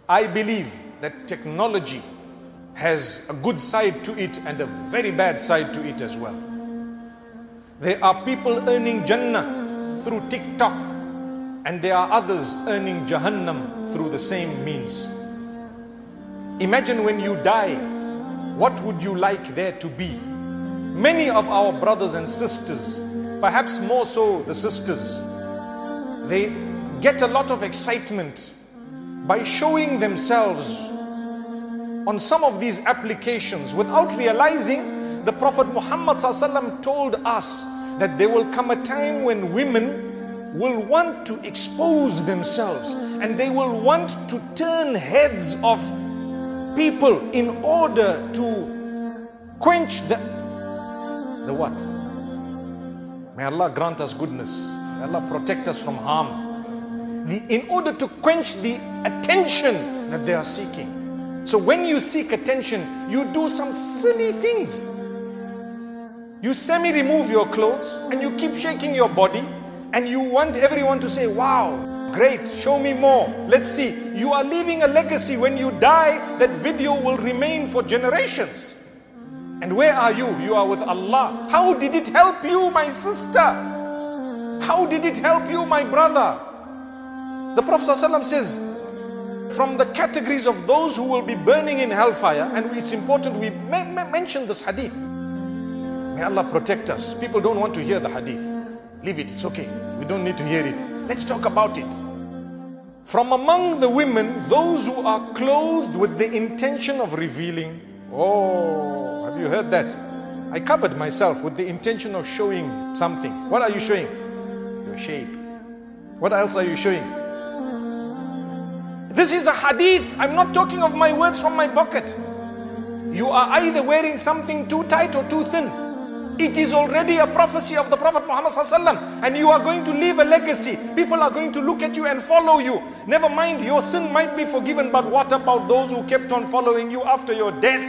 I believe that technology has a good side to it and a very bad side to it as well. There are people earning Jannah through TikTok, and there are others earning Jahannam through the same means. Imagine when you die, what would you like there to be? Many of our brothers and sisters, perhaps more so the sisters, they get a lot of excitement by showing themselves on some of these applications without realizing the Prophet Muhammad ﷺ told us that there will come a time when women will want to expose themselves and they will want to turn heads of people in order to quench the what? May Allah grant us goodness. May Allah protect us from harm. In order to quench the attention that they are seeking. So when you seek attention, you do some silly things. You semi-remove your clothes and you keep shaking your body and you want everyone to say, wow, great, show me more. Let's see. You are leaving a legacy. When you die, that video will remain for generations. And where are you? You are with Allah. How did it help you, my sister? How did it help you, my brother? The Prophet ﷺ says, from the categories of those who will be burning in hellfire, and it's important we mention this hadith. May Allah protect us. People don't want to hear the hadith. Leave it, it's okay. We don't need to hear it. Let's talk about it. From among the women, those who are clothed with the intention of revealing. Oh, have you heard that? I covered myself with the intention of showing something. What are you showing? Your shape. What else are you showing? This is a hadith. I'm not talking of my words from my pocket. You are either wearing something too tight or too thin. It is already a prophecy of the Prophet Muhammad ﷺ, and you are going to leave a legacy. People are going to look at you and follow you. Never mind, your sin might be forgiven, but what about those who kept on following you after your death?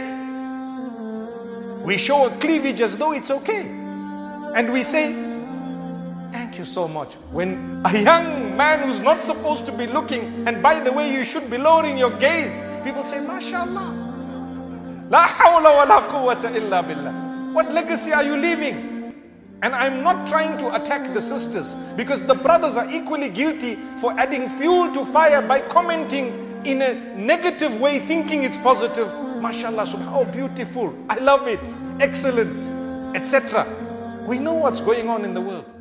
We show a cleavage as though it's okay. And we say, thank you so much. When a young man who's not supposed to be looking, and by the way, you should be lowering your gaze, people say, MashaAllah. La hawla wa la quwwata illa billah. What legacy are you leaving? And I'm not trying to attack the sisters, because the brothers are equally guilty for adding fuel to fire by commenting in a negative way, thinking it's positive. MashaAllah, how beautiful. I love it. Excellent, etc. We know what's going on in the world.